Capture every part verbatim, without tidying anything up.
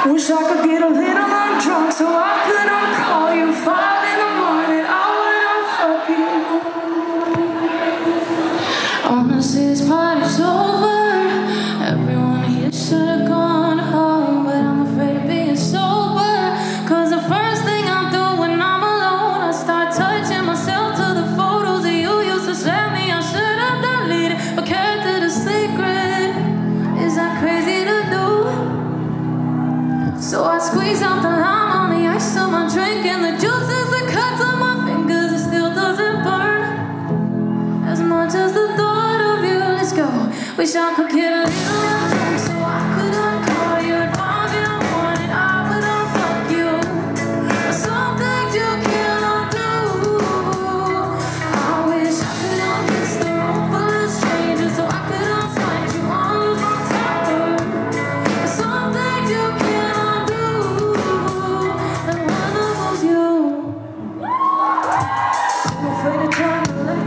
Wish I could get a little undrunk so I could uncall you. Five in the morning, I would unfuck you. Honestly, this party's over. Everyone here should've gone home, but I'm afraid of being sober. Cause the first thing I do when I'm alone, I start touching myself to the photos that you used to send me. I should've deleted, but kept it a secret. Is that crazy to do? So I squeeze out the lime on the ice of my drink, and the juice is the cuts on my fingers. It still doesn't burn as much as the thought of you. Let's go. Wish I could get a little undrunk so I could uncall you. At five in the morning, I would unfuck you. But some things you can't undo. I wish I could unkiss the room full of strangers so I could unfind you on the top. But some things you can't undo, and one of them's you. I'm afraid of trying to let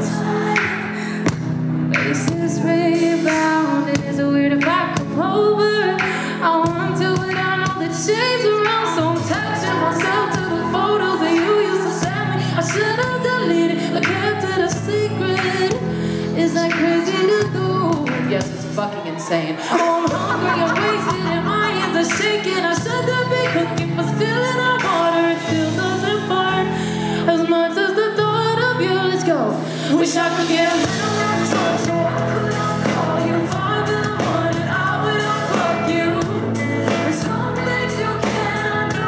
faces rebound. Is it weird if I come over? I want to, but I know the shades around, so I'm touching myself to the photos that you used to send me. I should have deleted, but kept it a secret. Is that crazy to do? Yes, it's fucking insane. Oh, I'm hungry, I'm wasted, and my hands are shaking. I should have been cooking, but still in the water, it still doesn't burn as much as the thought of you. Let's go. Wish I could get a little undrunk so I could uncall you. Five in the morning, I would unfuck you. And some things you can't undo.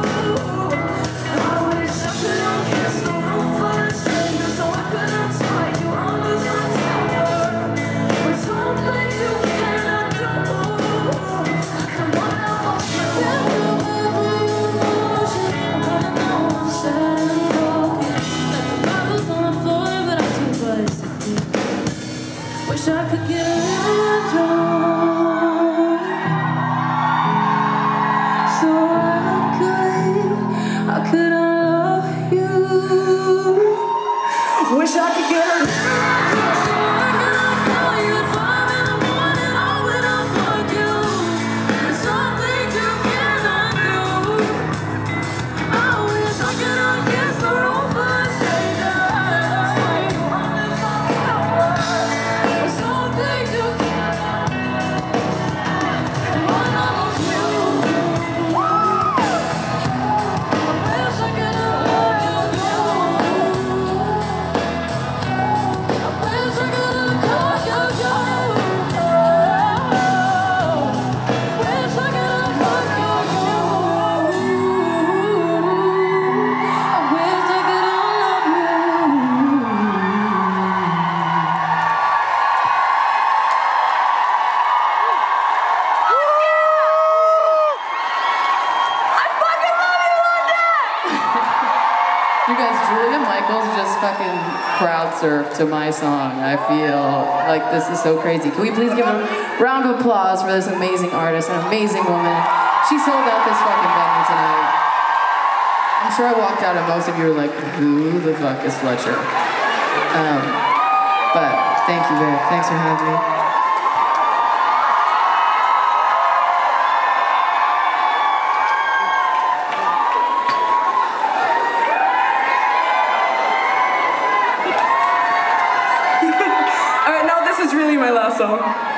I wish I could unkiss the room full of strangers so I could untie you under my tower. But some things you can't undo. Come on, I'll watch you. I'm gonna know I'm sad and broken. Like the Bible's on the floor, but I'm too buzzed to do. Wish I could get a little drunk so I could, I could unlove you. Wish I could get a little drunk so I could uncall you. At five in the morning, I would unfuck you. There's some things you can't undo. I wish I could unkiss the room full of strangers. You under my power. There's some things you can't undo. And one of them's you. I wish I could unlove you. I wish I could uncall you. Wish I could unfuck you. I wish I could unlove you. You guys, Julia Michaels just fucking crowd surfed to my song. I feel like this is so crazy. Can we please give a round of applause for this amazing artist, an amazing woman. She sold out this fucking venue tonight. I'm sure I walked out and most of you were like, who the fuck is Fletcher? Um, but thank you, Vic. Thanks for having me. Alright, now this is really my last song.